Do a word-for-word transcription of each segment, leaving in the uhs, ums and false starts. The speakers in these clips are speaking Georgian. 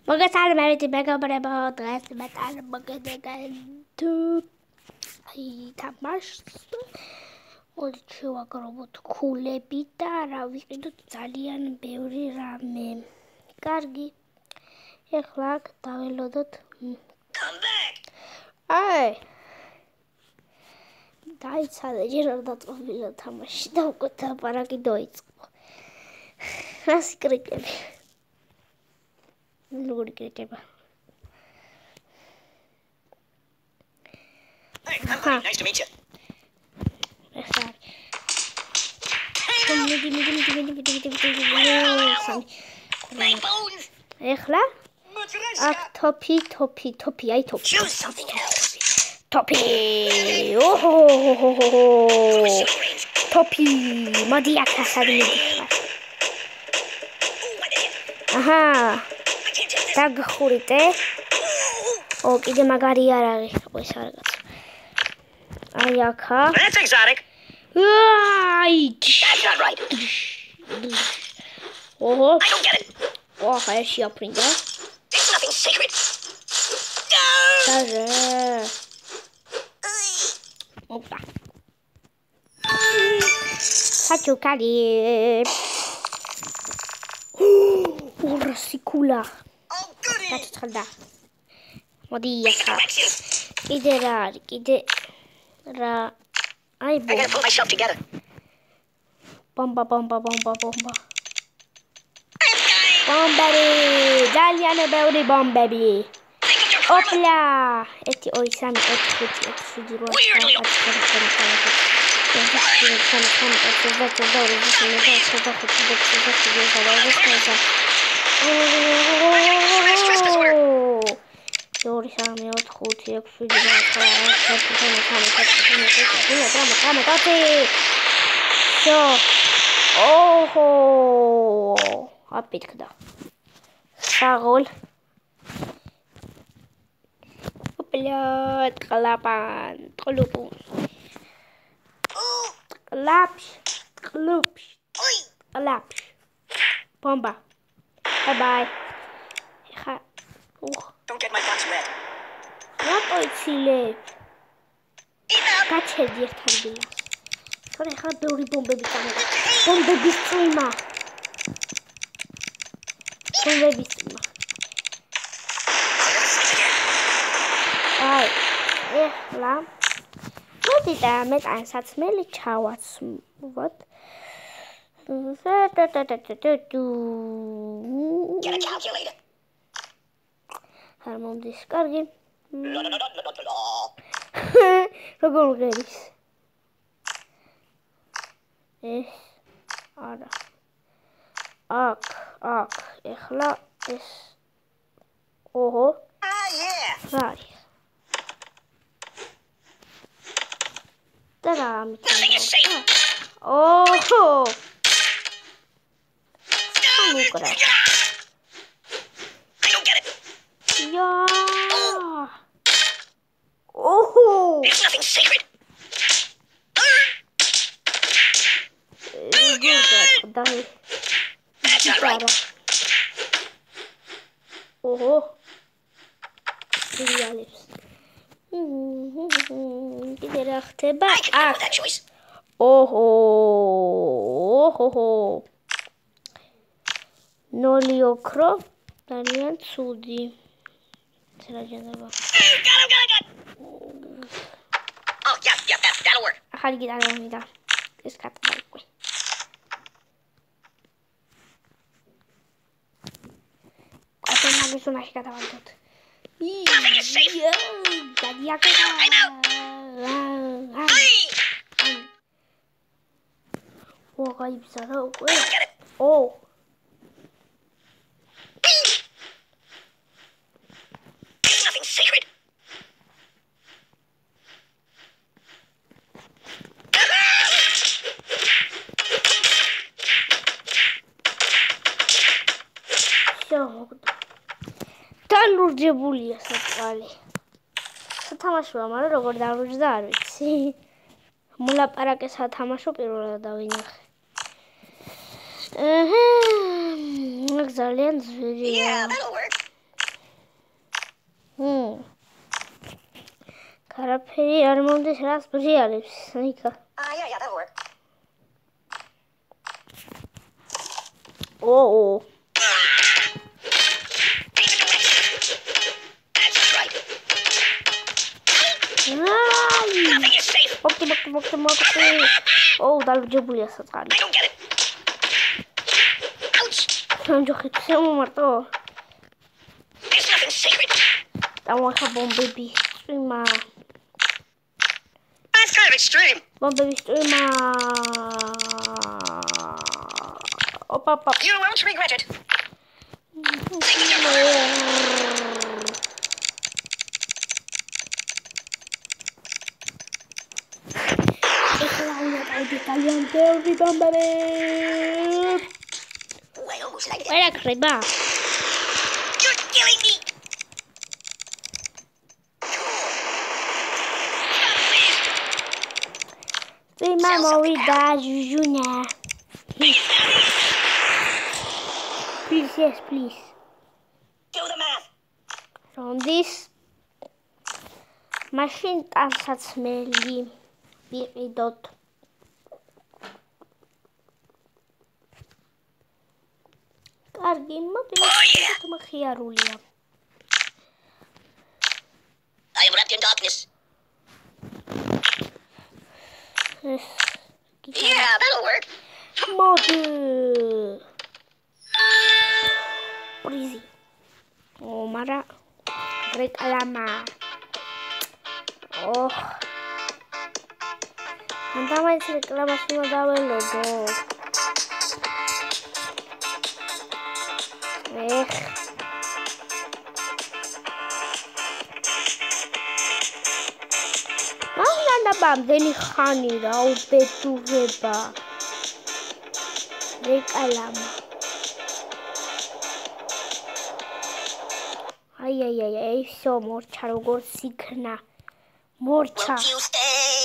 მოგესალმებით მეგობრებო, დღეს მე წარმოგიდგენთ თამაშს. მოდით შევაგროვოთ ქულები და რა ვიყიდოთ ძალიან ბევრი რამე. კარგი. ეხლა დაველოდოთ. აი. დაიცადე ჯერ არ დაწყობილა თამაში და უკვე ლაპარაკი დაიწყო. ასი კრიკები. Lord get it. Hey, I'm Buddy. Nice to meet you. Sorry. My bones. Ეხლა აქ თოფი, თოფი, თოფი, აი თოფი. Choose something else. თოფი. ოჰო. თოფი, მოდი აქ ასარი მიდიხარ. აჰა. დაგხურიტე. ო, კიდე მაგარი არ არის. ой, სარგაც. აი აქა. That's exotic. აი. That's not right. ოჰო. I don't get it. ო, ხა შეაფრინდა. It's nothing sacred. No. დაზე. ოპა. საჩუკარი. ურასიკულა. Oh, goody. გაჩხდა. მოდი ახლა. კიდე რა არის? კიდე რა? აი I gotta put myself together. ბომბა, ბომბა, ბომბა, ბომბა. I'm dying. ბომბები! ძალიან ბევრი ბომბები. ოპლა! ერთი, ორი, სამი, ოთხი, ხუთი, ექვსი, შვიდი, ოთხი, Weirdly. Stress disorder. ორი, სამი, ოთხი, ხუთი, ექვსი, შვიდი, ოთხი, შო. ოჰო. აპიტკდა. საღოლ. ოპლა, ტყლაპან, ტყლუპუ. Laps, loops, laps. Bomba. Bye bye. Don't get my box wet. What are you Enough. გაჩერდი ერთად დილას. Sorry, ხა ბევრი ბომბები წამოვა. ბომბების წვიმა. ბომბების წვიმა. აი, ეხლა მოდი და მე ტანსაცმელი ჩავაცმოთ. Get a calculator. ჰარმონდის კარგი. La, la, la, la, la, la, la. როგორ მღერის? ეს არა. აქ, აქ, ეხლა ეს. ოჰო. Ah, yeah. რა არის? და რა Nothing is safe. ოჰო. No. უკრა. I don't get it. ია. ოჰო. It's nothing sacred. დაი. That's not right. ოჰო. რეალებს. კიდე რა ხდება? I can live with that choice. ოჰო. ოჰო. ნოლი ოქრო ძალიან ცუდი. რა ჯანდება? Oh, got him, got him, got him. Oh, yeah, yeah, that, that'll work. ახალი გიტარა მინდა. ეს კატა უკვე. კატა მაგის უნაში გადავანდოთ. Nothing is safe. გადიაკეთა. I'm out. Hey. ო, გაიბზარა უკვე. I don't get it. ო. It's nothing sacred. განურჯებულია საწყალი. სათამაშოა, მაგრამ როგორ დავრუჯდა არ ვიცი. მოლაპარაკე სათამაშო პირველად დავინახე. აჰა. ძალიან ძვირია. Yeah, that'll work. Hmm. Καρაფერი არ მომდეს რას ბრიალებს, ნიკა. Ah, yeah, yeah, that'll work. Oh. That's right. Ai. Nothing is safe. Mokti, mokti, mokti, mokti. Oh, დალჯებულია საწყალი. I don't get it. Ouch. სამჯოხით შემომარტო. There's nothing sacred. დამახა ბომბები. წვიმა. That's kind of extreme. ბომბები წვიმა. Opa, opa. You won't regret it. Italian theory bambare. Oh, I almost like that. Where are creba? You're killing me. See my movie da Jujuna. Please, yes, please. Do the math. On this machine tanțați meli. Biridot. კარგი, მოდი ხიარულია. I am wrapped in darkness. Yeah, that'll work. მოდი. პრიზი. ო, მარა რეკლამა. ოხ. Andamai reklamas no daba el logo. Eh. Nanda bam deni khani ra ubetureba. Reklama. Ay ay ay ay, всё, morcha როგორ სიქნა. Morcha. Won't you stay?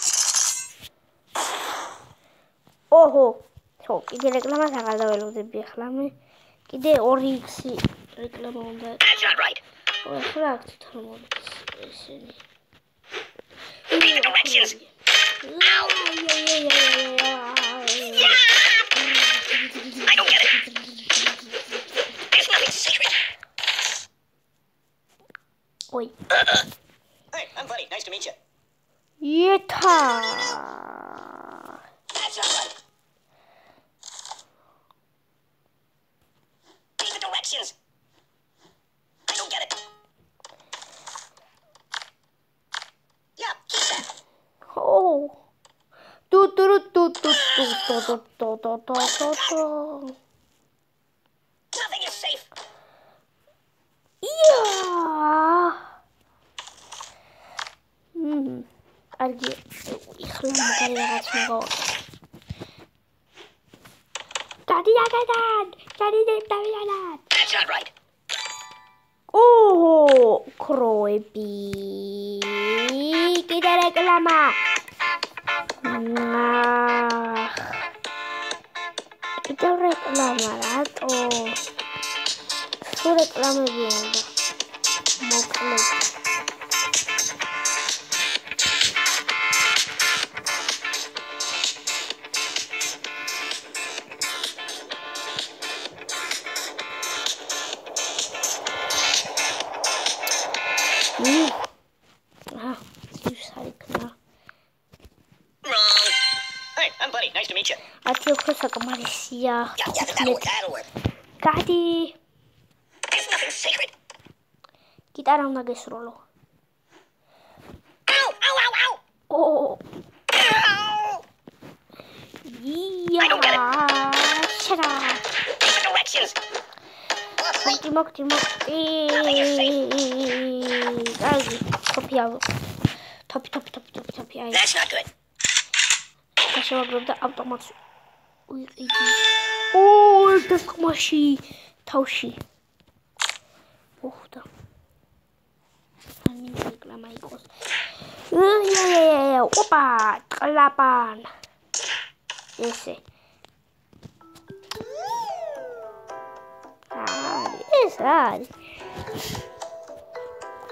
ოჰო, ხო, კიდე რეკლამას აღარ დაველოდები ახლა მე. კიდე ორი იქსი რეკლამა უნდა. That's not right. ო, ახლა აქ თვითონ მომდის ესენი. Read the directions. Ow. I don't get it. There's nothing sacred. Oi. Uh-uh. Hey, I'm Buddy. Nice to meet you. Yeta. That's not right. Read the directions. I don't get it. Yeah, keep that. Oh. Tu tu tu tu tu tu tu tu tu tu tu tu. Nothing is safe. Yeah. Hmm. Argi. Ikhlam magari ragat mo. Daddy, daddy, daddy, daddy, daddy, daddy. That's not right. Oh, Croepi. Kita reklama. Nah. Kita reklama atau su reklama biasa. Mau klik. Hmm. Ah, susah kena. Wrong. Hey, I'm Buddy. Nice to meet you. Ati aku ke Malaysia. Yeah, yeah, that'll work. That'll work. Daddy. There's nothing sacred. Kita orang nak gesrolo. Ow! Ow! Ow! Ow! Oh. Ow! Iya. I don't get it. Shut up. Read the directions. Mokti, mokti, mokti. Lagi, topi aku. Topi, topi, topi, topi, topi. Ayo. That's not good. Kasih waktu dah automat. Ui, ini. Oh, das masih tausi. Oh, dah. Ini reklama ikut. Eh, ya, ya, ya, ya. Opa, kelapan. Ese. Ah, esa.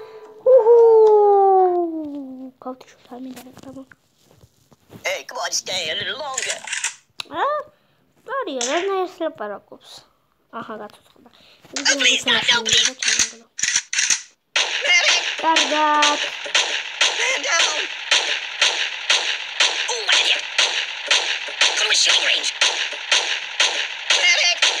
გავთიშოთ არ მინდა რეკლამა. Hey, come on, stay a little longer. რა? არია, რანაირს ლაპარაკობს. აჰა, გაცოცხლდა. Oh, please, God, no, please. Medic! კარგად. Man down! Oh, what an idiot! Go to his shooting range! Medic!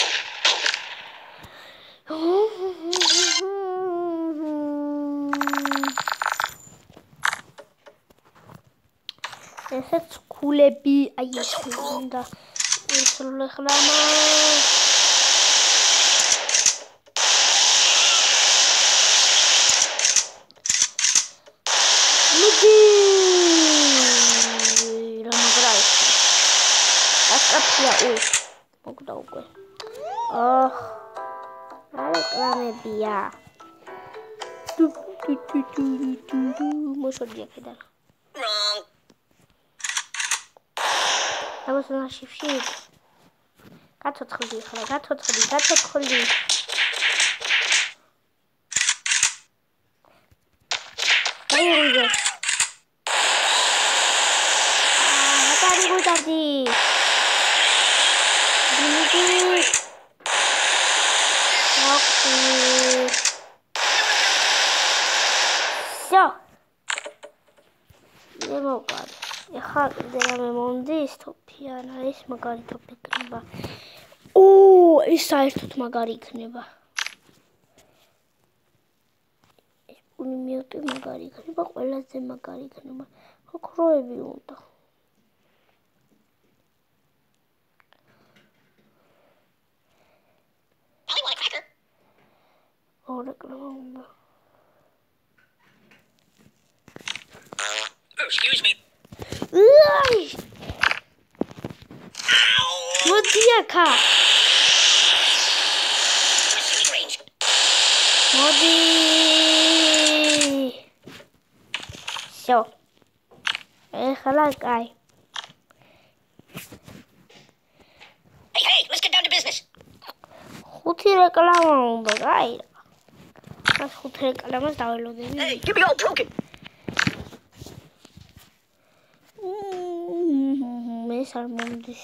ესეც ქულები, აი ეს უნდა ისრულ ეხლამა. მიდი! რა მაგრა ის. ასტრაფია, უი. მოგდა უკვე. აჰ. რა რეკლამებია. ტუ ტუ ტუ ტუ ტუ მოშოდი აქედან. Wrong. Давай на шифши. გაცოცხლდი ხლა, გაცოცხლდი, გაცოცხლდი. დაიღე. აა, დარი გუდარდი. მიდი. ოკი. всё. не могу. ეხლა კიდე რამე მომდის თოფი არა ეს მაგარი თოფი იქნება. ო, ეს საერთოდ მაგარი იქნება. ეს პუნიმიოტი მაგარი იქნება, ყველაზე მაგარი იქნება. ოქროები უნდა. ო, რეკლამა უნდა. Excuse me. Ai! მოდი აქა. მოდი. всё. ეხლა კაი. Hey, hey, let's get down to business. ხუთი რეკლამა უნდა, კაი. მას ხუთი რეკლამას დაველოდები. Hey, give me all broken. ეს არ მომდის.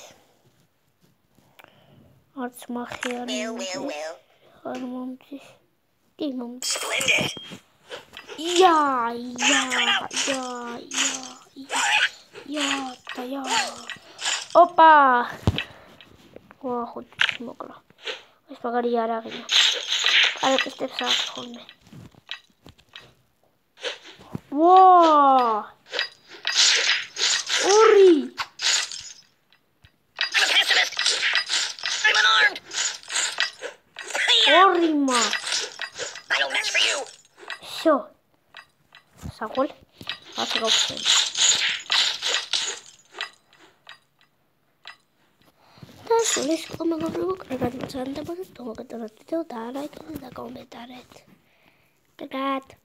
არც მახი არ მომდის. არ მომდის. კი მომდის. Splendid. ია, ია, ია, ია. ია, და ია. ოპა. ვა, ხუთი მოკლა. ეს მაგარი არ აღინა. კარატისტებს აქვს ხოლმე. ვა! ორი. Orima. I don't match for you. Всё. Сагол. Атгавсэн. Тасвэлэс комментарийг гаргаж цаанда бодож томогдорот видео дараад комментарээд. Тэгээд